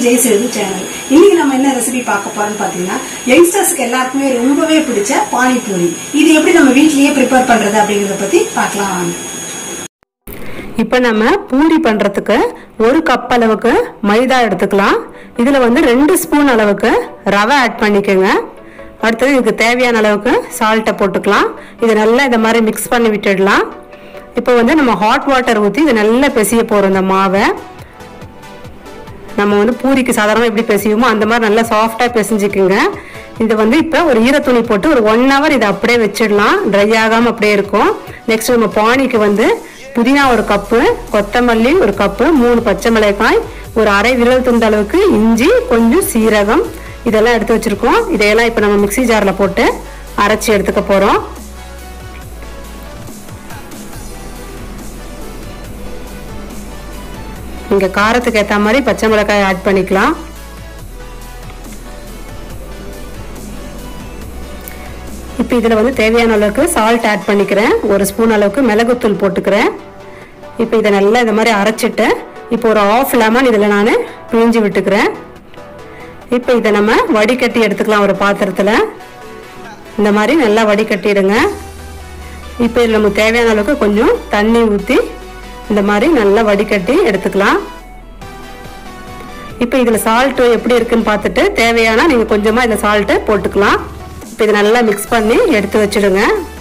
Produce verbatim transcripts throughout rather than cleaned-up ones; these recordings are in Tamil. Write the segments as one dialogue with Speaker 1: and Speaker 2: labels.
Speaker 1: ஜெயசேது சேனல். இன்னைக்கு நம்ம என்ன ரெசிபி பார்க்க போறோம்னு பாத்தீங்கன்னா, யங்ஸ்டர்ஸ்க்கு எல்லாருக்குமே ரொம்பவே பிடிச்ச பானிபூரி. இது எப்படி நம்ம வீட்லயே ப்ரிப்பேர் பண்றது அப்படிங்கறத பத்தி பார்க்கலாம்.
Speaker 2: இப்போ நம்ம பூரி பண்றதுக்கு ஒரு கப் அளவுக்கு மைதா எடுத்துக்கலாம். இதுல வந்து ரெண்டு ஸ்பூன் அளவுக்கு ரவை ஆட் பண்ணிக்கோங்க. அடுத்தது இதுக்கு தேவையான அளவுக்கு சால்ட்டை போட்டுக்கலாம். இதை நல்லா இந்த மாதிரி மிக்ஸ் பண்ணி விட்டுடலாம். இப்போ வந்து நம்ம ஹாட் வாட்டர் ஊற்றி இதை நல்லா பிசைய போகிறோம். இந்த மாவை நம்ம வந்து பூரிக்கு சாதாரணமாக எப்படி பிசையுமோ அந்த மாதிரி நல்லா சாஃப்டாக பிசைஞ்சிக்குங்க. இதை வந்து இப்போ ஒரு ஈரத்துணி போட்டு ஒரு ஒன் ஹவர் இதை அப்படியே வச்சிடலாம். ட்ரை ஆகாமல் அப்படியே இருக்கும். நெக்ஸ்ட் நம்ம பானிக்கு வந்து புதினா ஒரு கப்பு, கொத்தமல்லி ஒரு கப்பு, மூணு பச்சை மிளகாய், ஒரு அரை விரல் துண்டு அளவுக்கு இஞ்சி, கொஞ்சம் சீரகம் இதெல்லாம் எடுத்து வச்சிருக்கோம். இதையெல்லாம் இப்போ நம்ம மிக்சி ஜாரில் போட்டு அரைச்சி எடுத்துக்க போகிறோம். இங்கே காரத்துக்கு ஏற்ற மாதிரி பச்சை மிளகாய் ஆட் பண்ணிக்கலாம். இப்போ இதில் வந்து தேவையான அளவுக்கு சால்ட் ஆட் பண்ணிக்கிறேன். ஒரு ஸ்பூன் அளவுக்கு மிளகுத்தூள் போட்டுக்கிறேன். இப்போ இதை நல்லா இந்த மாதிரி அரைச்சிட்டு இப்போ ஒரு ஆஃப் லெமன் இதில் நான் பிழிஞ்சு விட்டுக்கிறேன். இப்போ இதை நம்ம வடிகட்டி எடுத்துக்கலாம். ஒரு பாத்திரத்தில் இந்த மாதிரி நல்லா வடிகட்டிடுங்க. இப்போ இதில் நமக்கு தேவையான அளவுக்கு கொஞ்சம் தண்ணி ஊற்றி இந்த மாதிரி நல்லா வடிகட்டி எடுத்துக்கலாம். இப்போ இதில் சால்ட்டு எப்படி இருக்குன்னு பார்த்துட்டு தேவையான நீங்கள் கொஞ்சமாக இந்த சால்ட்டு போட்டுக்கலாம். இப்போ இதை நல்லா மிக்ஸ் பண்ணி எடுத்து வச்சுடுங்க.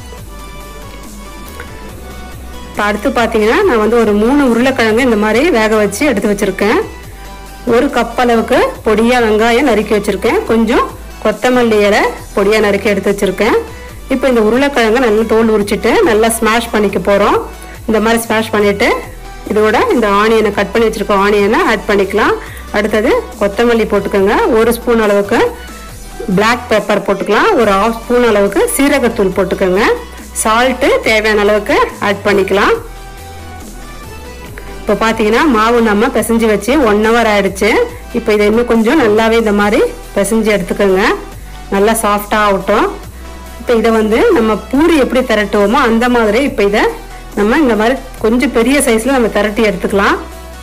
Speaker 2: இப்போ அடுத்து பார்த்தீங்கன்னா நான் வந்து ஒரு மூணு உருளைக்கிழங்கு இந்த மாதிரி வேக வச்சு எடுத்து வச்சுருக்கேன். ஒரு கப் அளவுக்கு பொடியாக வெங்காயம் நறுக்கி வச்சுருக்கேன். கொஞ்சம் கொத்தமல்லி இலை பொடியாக நறுக்கி எடுத்து வச்சுருக்கேன். இப்போ இந்த உருளைக்கிழங்கை நல்லா தோல் உரிச்சிட்டு நல்லா ஸ்மாஷ் பண்ணிக்க போகிறோம். இந்த மாதிரி ஸ்மாஷ் பண்ணிவிட்டு இதோட இந்த ஆனியனை கட் பண்ணி வச்சுருக்க ஆனியனை ஆட் பண்ணிக்கலாம். அடுத்தது கொத்தமல்லி போட்டுக்கோங்க. ஒரு ஸ்பூன் அளவுக்கு பிளாக் பெப்பர் போட்டுக்கலாம். ஒரு ஹாஃப் ஸ்பூன் அளவுக்கு சீரகத்தூள் போட்டுக்கோங்க. சால்ட்டு தேவையான அளவுக்கு ஆட் பண்ணிக்கலாம். இப்போ பார்த்தீங்கன்னா மாவு நம்ம பிசைஞ்சு வச்சு ஒன் ஹவர் ஆயிடுச்சு. இப்போ இதை இன்னும் கொஞ்சம் நல்லாவே இந்த மாதிரி பிசைஞ்சு எடுத்துக்கோங்க. நல்லா சாஃப்டாக ஆகட்டும். இப்போ இதை வந்து நம்ம பூரி எப்படி திரட்டுவோமோ அந்த மாதிரி இப்போ இதை நம்ம இந்த மாதிரி கொஞ்சம் பெரிய சைஸில் நம்ம திரட்டி எடுத்துக்கலாம்.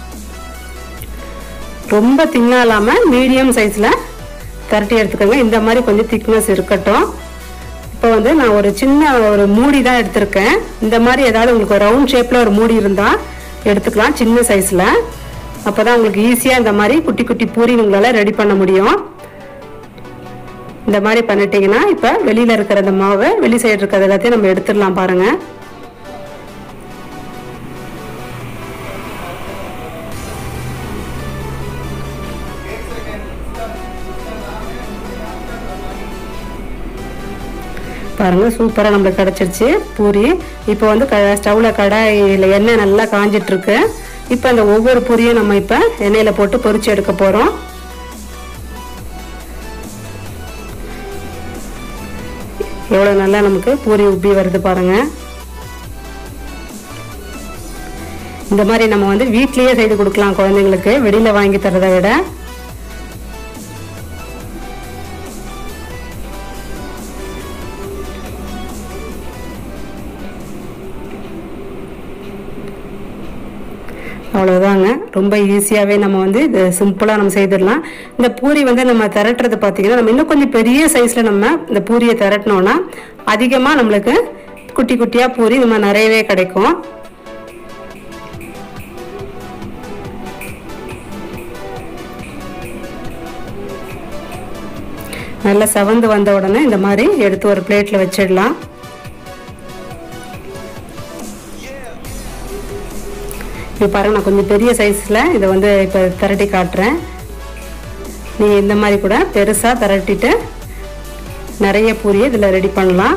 Speaker 2: ரொம்ப தின்னாக இல்லாமல் மீடியம் சைஸில் திரட்டி எடுத்துக்கோங்க. இந்த மாதிரி கொஞ்சம் திக்னஸ் இருக்கட்டும். இப்போ வந்து நான் ஒரு சின்ன ஒரு மூடி தான் எடுத்திருக்கேன். இந்த மாதிரி ஏதாவது உங்களுக்கு ரவுண்ட் ஷேப்பில் ஒரு மூடி இருந்தால் எடுத்துக்கலாம், சின்ன சைஸில். அப்போ தான் உங்களுக்கு ஈஸியாக இந்த மாதிரி குட்டி குட்டி பூரி உங்களால் ரெடி பண்ண முடியும். இந்த மாதிரி பண்ணிட்டீங்கன்னா இப்போ வெளியில் இருக்கிற அந்த மாவை வெளி சைடு இருக்கிறது எல்லாத்தையும் நம்ம எடுத்துடலாம். பாருங்கள், பாருங்கள் சூப்பராக நம்மளுக்கு கிடச்சிருச்சு பூரி. இப்போ வந்து க ஸ்டவ்வில் கடாயில் எண்ணெய் நல்லா காஞ்சிட்ருக்கு. இப்போ அந்த ஒவ்வொரு பூரியும் நம்ம இப்போ எண்ணெயில் போட்டு பொரிச்சு எடுக்க போகிறோம். எவ்வளோ நல்லா நமக்கு பூரி உப்பி வருது பாருங்கள். இந்த மாதிரி நம்ம வந்து வீட்லேயே செய்து கொடுக்கலாம் குழந்தைங்களுக்கு, வெளியில் வாங்கி தரதை விட. அவ்வளோதாங்க, ரொம்ப ஈஸியாகவே நம்ம வந்து இது சிம்பிளாக நம்ம செய்திடலாம். இந்த பூரி வந்து நம்ம திரட்டுறது பார்த்திங்கன்னா நம்ம இன்னும் கொஞ்சம் பெரிய சைஸில் நம்ம இந்த பூரியை திரட்டினோன்னா அதிகமாக நம்மளுக்கு குட்டி குட்டியாக பூரி நம்ம நிறையவே கிடைக்கும். நல்லா செவந்து வந்த உடனே இந்த மாதிரி எடுத்து ஒரு பிளேட்டில் வச்சிடலாம். இப்போ பாருங்கள், நான் கொஞ்சம் பெரிய சைஸில் இதை வந்து இப்போ திரட்டி காட்டுறேன். நீங்கள் இந்த மாதிரி கூட பெருசாக திரட்டிட்டு நிறைய பூரியை இதில் ரெடி பண்ணலாம்.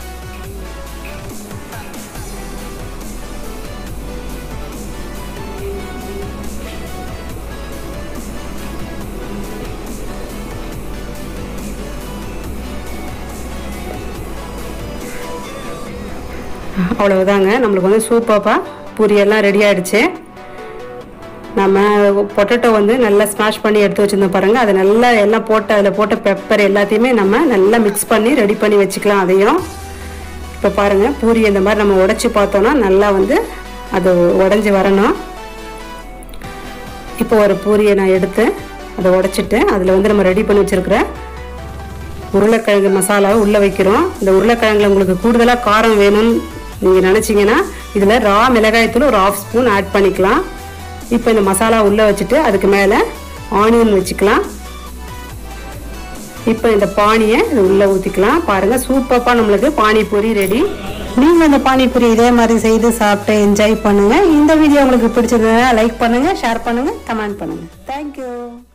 Speaker 2: அவ்வளவுதாங்க, நம்மளுக்கு வந்து சூப்பராக பூரியெல்லாம் ரெடி ஆகிடுச்சு. நம்ம பொட்டேட்டோ வந்து நல்லா ஸ்மாஷ் பண்ணி எடுத்து வச்சுருந்தோம் பாருங்கள். அதை நல்லா எல்லாம் போட்டு அதில் போட்ட பெப்பர் எல்லாத்தையுமே நம்ம நல்லா மிக்ஸ் பண்ணி ரெடி பண்ணி வச்சுக்கலாம். அதையும் இப்போ பாருங்கள், பூரி இந்த மாதிரி நம்ம உடைச்சி பார்த்தோன்னா நல்லா வந்து அது உடஞ்சி வரணும். இப்போ ஒரு பூரியை நான் எடுத்து அதை உடைச்சிட்டு அதில் வந்து நம்ம ரெடி பண்ணி வச்சிருக்கிற உருளைக்கிழங்கு மசாலாவை உள்ளே வைக்கிறோம். இந்த உருளைக்கிழங்குல உங்களுக்கு கூடுதலாக காரம் வேணும்னு நீங்கள் நினச்சிங்கன்னா இதில் ரா மிளகாய்த்தூள் ஒரு ஆஃப் ஸ்பூன் ஆட் பண்ணிக்கலாம். இப்போ இந்த மசாலா உள்ளே வச்சுட்டு அதுக்கு மேலே ஆனியன் வச்சுக்கலாம். இப்போ இந்த பானியை இது உள்ளே ஊற்றிக்கலாம். பாருங்கள், சூப்பராக நம்மளுக்கு பானிபூரி ரெடி.
Speaker 1: நீங்கள் இந்த பானிபூரி இதே மாதிரி செய்து சாப்பிட்டு என்ஜாய் பண்ணுங்கள். இந்த வீடியோ உங்களுக்கு பிடிச்சதுன்னா லைக் பண்ணுங்கள், ஷேர் பண்ணுங்கள், கமெண்ட் பண்ணுங்கள். தேங்க்யூ.